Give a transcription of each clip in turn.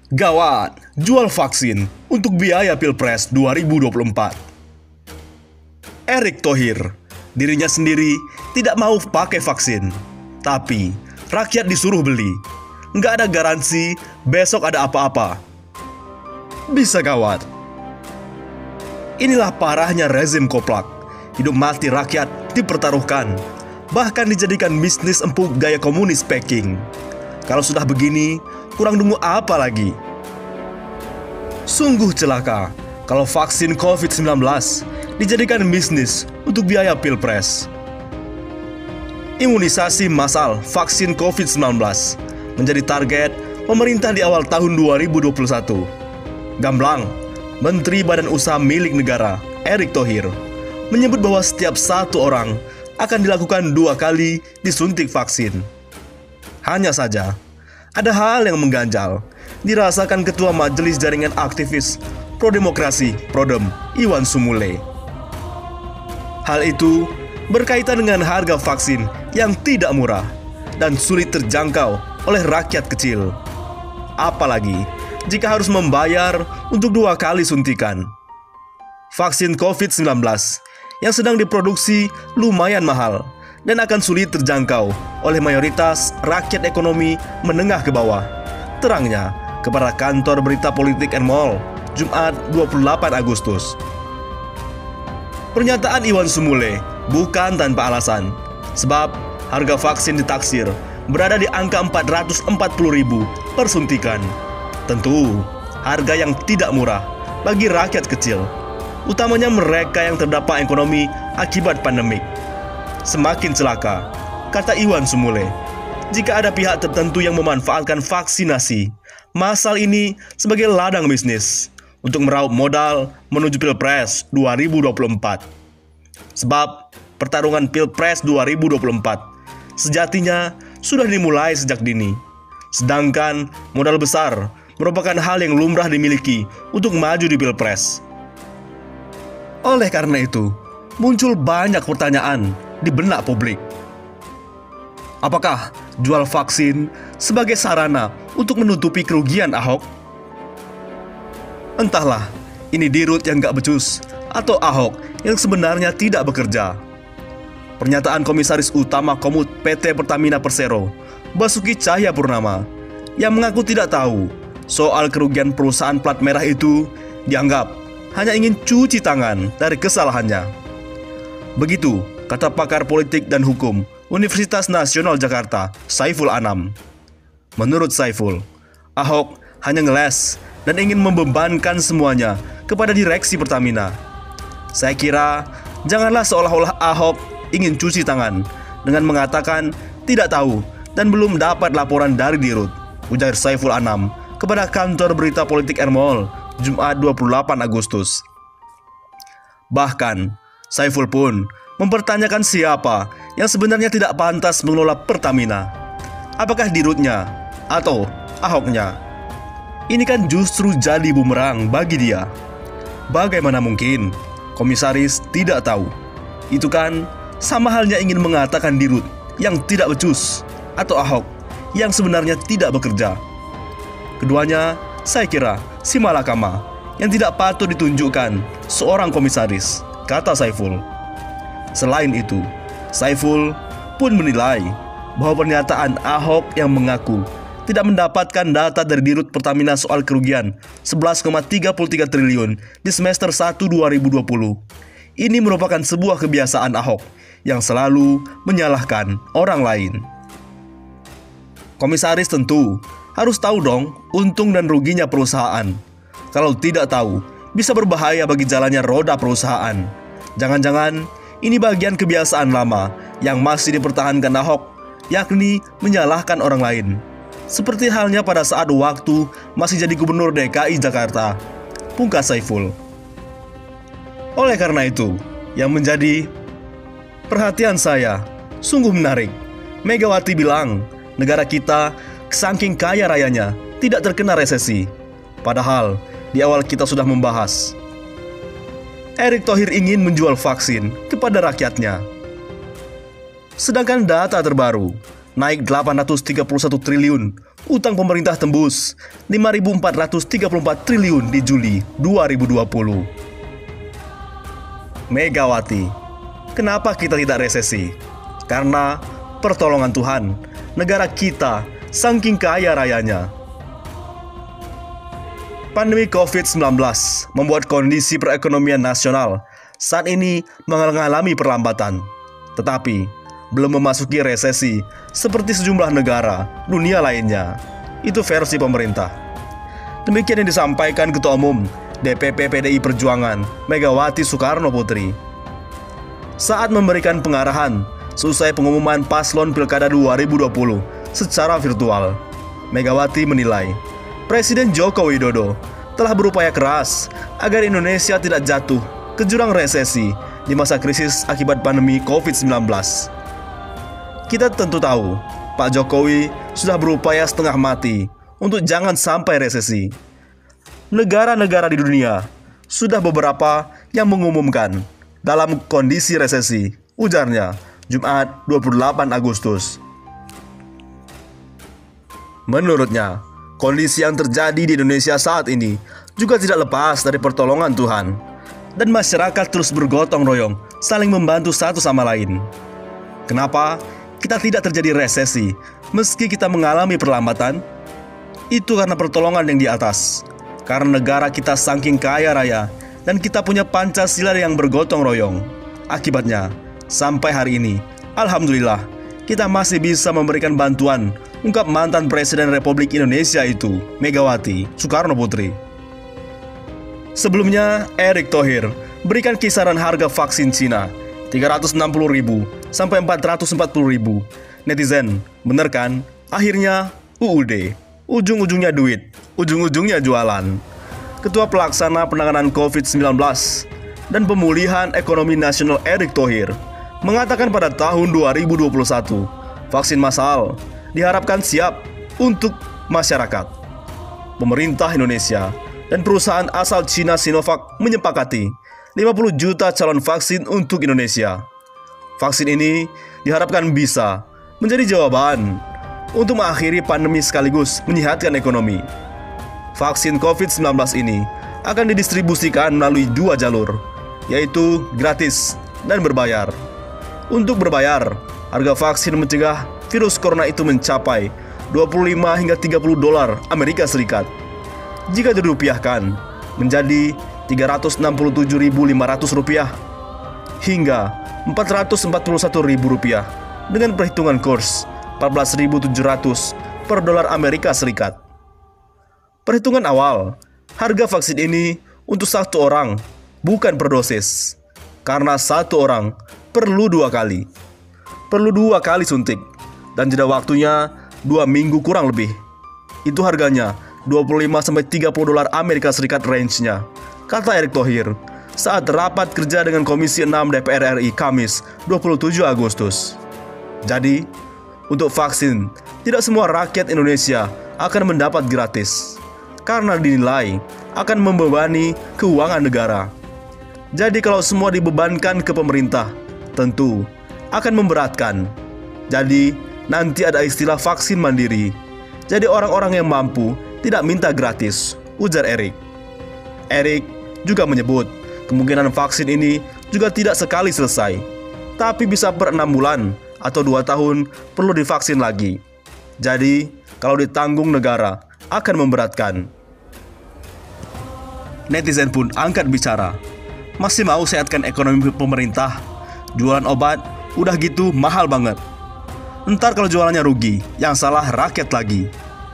Gawat, jual vaksin untuk biaya Pilpres 2024. Erick Thohir, dirinya sendiri tidak mau pakai vaksin, tapi rakyat disuruh beli. Nggak ada garansi besok ada apa-apa. Bisa gawat. Inilah parahnya rezim koplak. Hidup mati rakyat dipertaruhkan, bahkan dijadikan bisnis empuk gaya komunis Peking. Kalau sudah begini, kurang nunggu apa lagi? Sungguh celaka kalau vaksin COVID-19 dijadikan bisnis untuk biaya Pilpres. Imunisasi massal vaksin COVID-19 menjadi target pemerintah di awal tahun 2021. Gamblang, Menteri Badan Usaha Milik Negara Erick Thohir menyebut bahwa setiap satu orang akan dilakukan 2 kali disuntik vaksin. Hanya saja, ada hal yang mengganjal dirasakan Ketua Majelis Jaringan Aktivis Pro-Demokrasi Prodem Iwan Sumule. Hal itu berkaitan dengan harga vaksin yang tidak murah dan sulit terjangkau oleh rakyat kecil. Apalagi jika harus membayar untuk 2 kali suntikan. Vaksin COVID-19 yang sedang diproduksi lumayan mahal dan akan sulit terjangkau oleh mayoritas rakyat ekonomi menengah ke bawah. Terangnya kepada kantor berita Politik and Mall, Jumat 28 Agustus. Pernyataan Iwan Sumule bukan tanpa alasan, sebab harga vaksin ditaksir berada di angka 440.000 per suntikan. Tentu, harga yang tidak murah bagi rakyat kecil, utamanya mereka yang terdampak ekonomi akibat pandemik. Semakin celaka, kata Iwan Sumule, jika ada pihak tertentu yang memanfaatkan vaksinasi massal ini sebagai ladang bisnis untuk meraup modal menuju Pilpres 2024. Sebab pertarungan Pilpres 2024 sejatinya sudah dimulai sejak dini. Sedangkan modal besar merupakan hal yang lumrah dimiliki untuk maju di Pilpres. Oleh karena itu, muncul banyak pertanyaan di benak publik. Apakah jual vaksin sebagai sarana untuk menutupi kerugian Ahok? Entahlah, ini Dirut yang gak becus atau Ahok yang sebenarnya tidak bekerja. Pernyataan Komisaris Utama Komut PT Pertamina Persero, Basuki Cahayapurnama, yang mengaku tidak tahu soal kerugian perusahaan plat merah itu, dianggap hanya ingin cuci tangan dari kesalahannya. Begitu kata pakar politik dan hukum Universitas Nasional Jakarta, Saiful Anam. Menurut Saiful, Ahok hanya ngeles dan ingin membebankan semuanya kepada direksi Pertamina. Saya kira janganlah seolah-olah Ahok ingin cuci tangan dengan mengatakan tidak tahu dan belum dapat laporan dari Dirut, ujar Saiful Anam kepada kantor berita Politik and Mall, Jumat 28 Agustus. Bahkan, Saiful pun mempertanyakan siapa yang sebenarnya tidak pantas mengelola Pertamina. Apakah Dirutnya atau Ahoknya? Ini kan justru jadi bumerang bagi dia. Bagaimana mungkin komisaris tidak tahu? Itu kan sama halnya ingin mengatakan Dirut yang tidak becus atau Ahok yang sebenarnya tidak bekerja. Keduanya saya kira si malakama yang tidak patut ditunjukkan seorang komisaris, kata Saiful. Selain itu, Saiful pun menilai bahwa pernyataan Ahok yang mengaku tidak mendapatkan data dari Dirut Pertamina soal kerugian 11,33 triliun di semester 1 2020. Ini merupakan sebuah kebiasaan Ahok yang selalu menyalahkan orang lain. Komisaris tentu harus tahu dong untung dan ruginya perusahaan. Kalau tidak tahu, bisa berbahaya bagi jalannya roda perusahaan. Jangan-jangan ini bagian kebiasaan lama yang masih dipertahankan Ahok, yakni menyalahkan orang lain. Seperti halnya pada saat waktu masih jadi Gubernur DKI Jakarta, pungkas Saiful. Oleh karena itu, yang menjadi perhatian saya sungguh menarik. Megawati bilang negara kita saking kaya rayanya tidak terkena resesi. Padahal di awal kita sudah membahas Erick Thohir ingin menjual vaksin kepada rakyatnya. Sedangkan data terbaru naik 831 triliun. Utang pemerintah tembus 5.434 triliun di Juli 2020. Megawati, kenapa kita tidak resesi? Karena pertolongan Tuhan, negara kita saking kaya rayanya. Pandemi COVID-19 membuat kondisi perekonomian nasional saat ini mengalami perlambatan, tetapi belum memasuki resesi seperti sejumlah negara dunia lainnya. Itu versi pemerintah. Demikian yang disampaikan Ketua Umum DPP PDI Perjuangan Megawati Soekarno Putri saat memberikan pengarahan seusai pengumuman paslon Pilkada 2020 secara virtual. Megawati menilai Presiden Joko Widodo telah berupaya keras agar Indonesia tidak jatuh ke jurang resesi di masa krisis akibat pandemi COVID-19. Kita tentu tahu, Pak Jokowi sudah berupaya setengah mati untuk jangan sampai resesi. Negara-negara di dunia sudah beberapa yang mengumumkan dalam kondisi resesi, ujarnya Jumat 28 Agustus. Menurutnya, kondisi yang terjadi di Indonesia saat ini juga tidak lepas dari pertolongan Tuhan, dan masyarakat terus bergotong royong saling membantu satu sama lain. Kenapa kita tidak terjadi resesi meski kita mengalami perlambatan? Itu karena pertolongan yang di atas. Karena negara kita saking kaya raya dan kita punya Pancasila yang bergotong royong. Akibatnya, sampai hari ini, alhamdulillah, kita masih bisa memberikan bantuan, ungkap mantan Presiden Republik Indonesia itu, Megawati Soekarno Putri. Sebelumnya, Erick Thohir berikan kisaran harga vaksin Cina 360.000 sampai 440.000. Netizen, bener kan? Akhirnya UUD, ujung-ujungnya duit, ujung-ujungnya jualan. Ketua Pelaksana Penanganan COVID-19 dan Pemulihan Ekonomi Nasional Erick Thohir mengatakan pada tahun 2021, vaksin massal diharapkan siap untuk masyarakat. Pemerintah Indonesia dan perusahaan asal Cina Sinovac menyepakati 50 juta calon vaksin untuk Indonesia. Vaksin ini diharapkan bisa menjadi jawaban untuk mengakhiri pandemi sekaligus menyehatkan ekonomi. Vaksin COVID-19 ini akan didistribusikan melalui 2 jalur, yaitu gratis dan berbayar. Untuk berbayar, harga vaksin mencegah virus corona itu mencapai 25 hingga 30 dolar Amerika Serikat. Jika dirupiahkan menjadi 367.500 rupiah hingga 441.000 rupiah dengan perhitungan kurs 14.700 per dolar Amerika Serikat. Perhitungan awal, harga vaksin ini untuk 1 orang, bukan per dosis, karena 1 orang perlu 2 kali. Perlu 2 kali suntik, dan jeda waktunya 2 minggu kurang lebih. Itu harganya 25-30 dolar Amerika Serikat range-nya, kata Erick Thohir saat rapat kerja dengan Komisi 6 DPR RI Kamis 27 Agustus. Jadi, untuk vaksin, tidak semua rakyat Indonesia akan mendapat gratis, karena dinilai akan membebani keuangan negara. Jadi kalau semua dibebankan ke pemerintah, tentu akan memberatkan. Jadi nanti ada istilah vaksin mandiri. Jadi orang-orang yang mampu tidak minta gratis, ujar Erick. Erick juga menyebut kemungkinan vaksin ini juga tidak sekali selesai, tapi bisa per 6 bulan atau 2 tahun perlu divaksin lagi. Jadi kalau ditanggung negara akan memberatkan. Netizen pun angkat bicara. Masih mau sehatkan ekonomi pemerintah? Jualan obat udah gitu mahal banget. Ntar kalau jualannya rugi, yang salah rakyat lagi.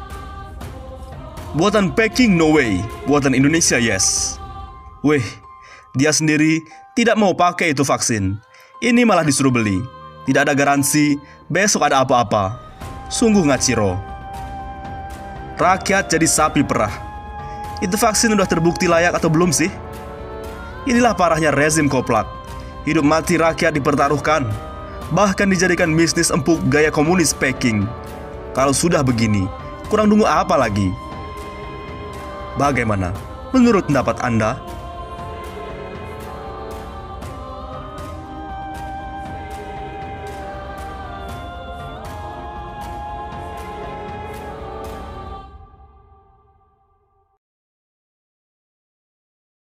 Buatan Peking no way, buatan Indonesia yes. Weh, dia sendiri tidak mau pakai itu vaksin. Ini malah disuruh beli. Tidak ada garansi besok ada apa-apa. Sungguh ngaciro. Rakyat jadi sapi perah. Itu vaksin udah terbukti layak atau belum sih? Inilah parahnya rezim koplak. Hidup mati rakyat dipertaruhkan, bahkan dijadikan bisnis empuk gaya komunis Peking. Kalau sudah begini, kurang tunggu apa lagi? Bagaimana menurut pendapat Anda?